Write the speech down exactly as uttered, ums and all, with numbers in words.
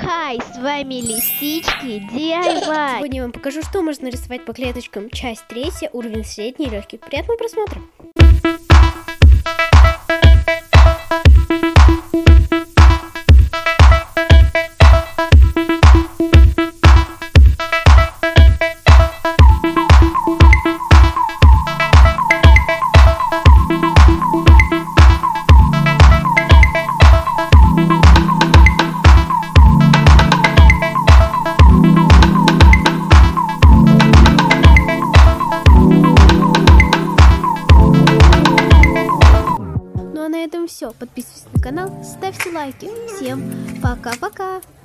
Хай, с вами Лисички ди ай вай. Сегодня я вам покажу, что можно рисовать по клеточкам. Часть третья, уровень средний, легкий. Приятного просмотра! Ну а на этом все. Подписывайтесь на канал, ставьте лайки. Всем пока-пока!